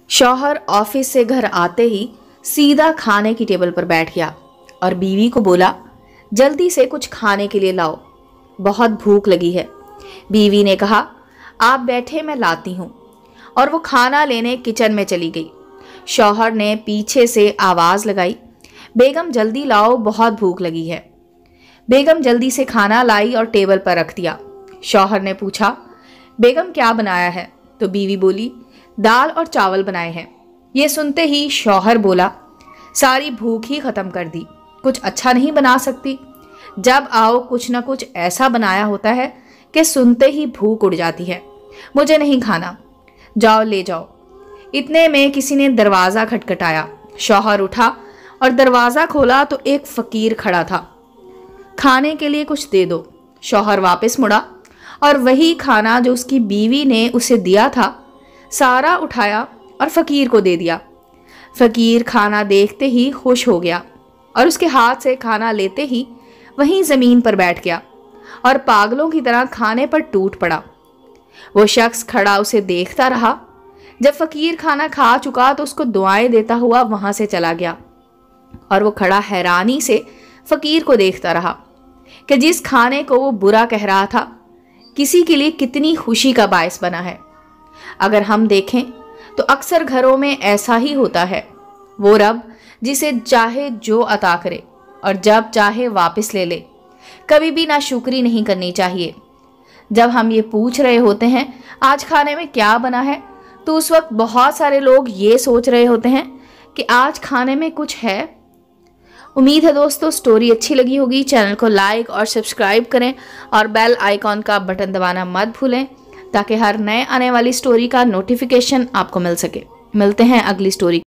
शौहर ऑफिस से घर आते ही सीधा खाने की टेबल पर बैठ गया और बीवी को बोला, जल्दी से कुछ खाने के लिए लाओ, बहुत भूख लगी है। बीवी ने कहा, आप बैठे, मैं लाती हूँ। और वो खाना लेने किचन में चली गई। शौहर ने पीछे से आवाज़ लगाई, बेगम जल्दी लाओ, बहुत भूख लगी है। बेगम जल्दी से खाना लाई और टेबल पर रख दिया। शौहर ने पूछा, बेगम क्या बनाया है? तो बीवी बोली, दाल और चावल बनाए हैं। ये सुनते ही शौहर बोला, सारी भूख ही ख़त्म कर दी, कुछ अच्छा नहीं बना सकती? जब आओ कुछ ना कुछ ऐसा बनाया होता है कि सुनते ही भूख उड़ जाती है। मुझे नहीं खाना, जाओ ले जाओ। इतने में किसी ने दरवाज़ा खटखटाया। शौहर उठा और दरवाज़ा खोला तो एक फ़कीर खड़ा था। खाने के लिए कुछ दे दो। शौहर वापस मुड़ा और वही खाना जो उसकी बीवी ने उसे दिया था सारा उठाया और फ़कीर को दे दिया। फ़कीर खाना देखते ही खुश हो गया और उसके हाथ से खाना लेते ही वहीं ज़मीन पर बैठ गया और पागलों की तरह खाने पर टूट पड़ा। वो शख्स खड़ा उसे देखता रहा। जब फ़कीर खाना खा चुका तो उसको दुआएं देता हुआ वहाँ से चला गया और वो खड़ा हैरानी से फ़कीर को देखता रहा कि जिस खाने को वो बुरा कह रहा था किसी के लिए कितनी खुशी का बायस बना है। अगर हम देखें तो अक्सर घरों में ऐसा ही होता है। वो रब जिसे चाहे जो अता करे और जब चाहे वापस ले ले, कभी भी नाशुक्री नहीं करनी चाहिए। जब हम ये पूछ रहे होते हैं आज खाने में क्या बना है, तो उस वक्त बहुत सारे लोग ये सोच रहे होते हैं कि आज खाने में कुछ है। उम्मीद है दोस्तों स्टोरी अच्छी लगी होगी। चैनल को लाइक और सब्सक्राइब करें और बेल आइकॉन का बटन दबाना मत भूलें ताकि हर नए आने वाली स्टोरी का नोटिफिकेशन आपको मिल सके। मिलते हैं अगली स्टोरी।